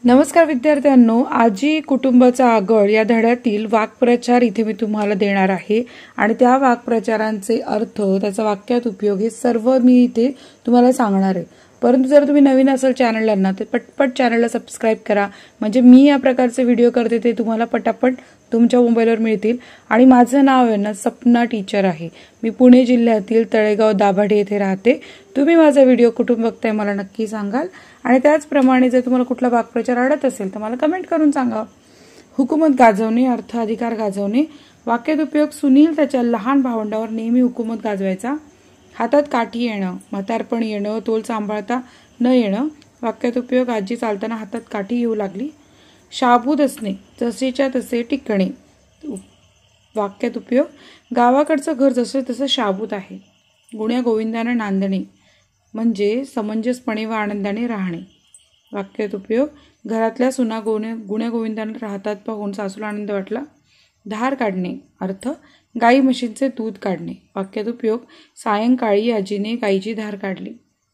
नमस्कार विद्यार्थ्यांनो, आजी कुटुंबाचा आगळ या धड्यातील वाक्प्रचार इथे मी तुम्हाला देणार आहे आणि त्या वाक्प्रचारांचे अर्थ, त्याचा वाक्यात उपयोग हे सर्व मी इथे तुम्हाला सांगणार आहे। परंतु जर तुम्ही नवीन असाल चॅनलला ना तर पटपट चॅनलला सबस्क्राइब करा, म्हणजे मी या प्रकारचे व्हिडिओ करते ते तुम्हाला पटापट तुमच्या मोबाईलवर मिळतील। आणि माझं नाव आहे ना सपना टीचर आहे। मी पुणे जिल्ह्यातील तळेगाव दाभाडे येथे राहते। तुम्ही माझा व्हिडिओ कुठून बघताय मला नक्की सांगाल आणि त्याचप्रमाणे जर तुम्हाला कुठला वाक्प्रचार आवडत असेल तर मला कमेंट करून सांगा। हुकूमत गाजवणे, अर्थ अधिकार गाजवणे। वाक्यात उपयोग: सुनील त्याच्या लहान भावंडावर नेहमी हुकूमत गाजवायचा। हातात काठी येणं, म्हातारपण येणं, तोल सांभाळता न येणं। वाक्यात उपयोग: आजी चालताना हातात काठी येऊ लागली। शाबूत असणे, जसेच्या तसे टिकणे। वाक्यात उपयोग: गावाकडचं घर जसं तसं शाबूत आहे। गुण्या गोविंदाने नांदणे, म्हणजे समंजसपणे व आनंदाने राहणे। वाक्यात उपयोग: घरातल्या सुना गुण्या गोविंदाने राहतात पाहून सासूला आनंद वाटला। धार काढणे, अर्थ गाई म्हशींचे दूध काढणे। वाक्यात उपयोग: सायंकाळी आजीने गाईची धार काढली।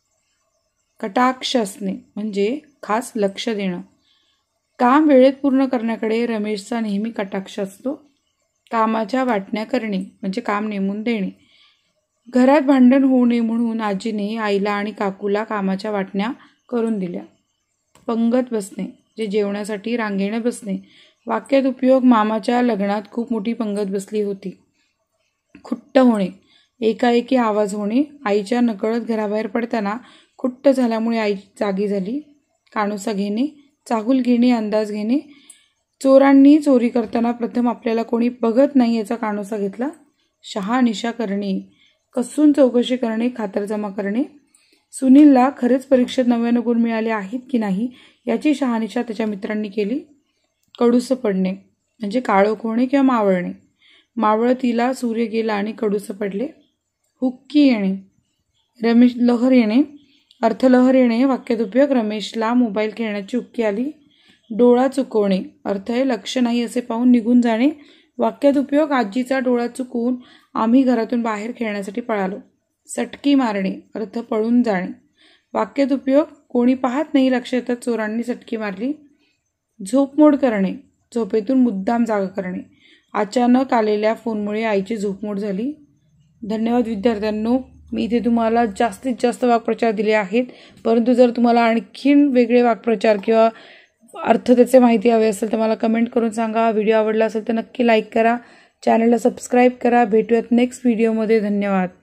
कटाक्ष असणे, म्हणजे खास लक्ष देणं। काम वेळेत पूर्ण करण्याकडे रमेशचा नेहमी कटाक्ष असतो। कामाच्या वाटण्या करणे, म्हणजे काम नेमून देणे। घरात भांडण होऊ नये म्हणून आजीने आईला आणि काकूला कामाच्या वाटण्या करून दिल्या। पंगत बसणे, जे जेवणासाठी रांगेने बसणे। वाक्यात उपयोग: मामाच्या लग्नात खूप मोठी पंगत बसली होती। खुट्ट होणे, एकाएकी आवाज होणे। आईच्या नकळत घराबाहेर पडताना खुट्ट झाल्यामुळे आई जागी झाली। कानोसा घेणे, चाहूल घेणे, अंदाज घेणे। चोरांनी चोरी करताना प्रथम आपल्याला कोणी बघत नाही याचा कानोसा घेतला। शहानिशा करणे, कसून चौकशी करणे, खातरजमा करणे। सुनीलला खरेच परीक्षेत 99 गुण मिळाले आहेत की नाही याची शहानिशा त्याच्या मित्रांनी केली। कडूस पडणे, म्हणजे काळोख होणे किंवा मावळणे। मावळतीला सूर्य गेला आणि कडूस पडले। हुक्की येणे, रमेश लहर येणे, अर्थ लहर येणे। वाक्यात उपयोग: रमेशला मोबाईल खेळण्याची हुक्की आली। डोळा चुकवणे, अर्थ आहे लक्ष नाही असे पाहून निघून जाणे। वाक्यात उपयोग: आजीचा डोळा चुकवून आम्ही घरातून बाहेर खेळण्यासाठी पळालो। सटकी मारणे, अर्थ पळून जाणे। वाक्यात उपयोग: कोणी पाहत नाही लक्ष येतात चोरांनी सटकी मारली। झोपमोड करणे, झोपेतून मुद्दाम जागा करणे। अचानक आलेल्या फोनमुळे आईची झोपमोड झाली। धन्यवाद विद्यार्थ्यांनो, मी इथे तुम्हाला जास्तीत जास्त वाक्प्रचार दिले आहेत, परंतु जर तुम्हाला आणखीन वेगळे वाक्प्रचार किंवा अर्थ त्याचे माहिती हवे असेल तर मला कमेंट करून सांगा। व्हिडिओ आवडला असेल तर नक्की लाईक करा, चॅनलला सबस्क्राईब करा। भेटूयात नेक्स्ट व्हिडिओमध्ये। धन्यवाद।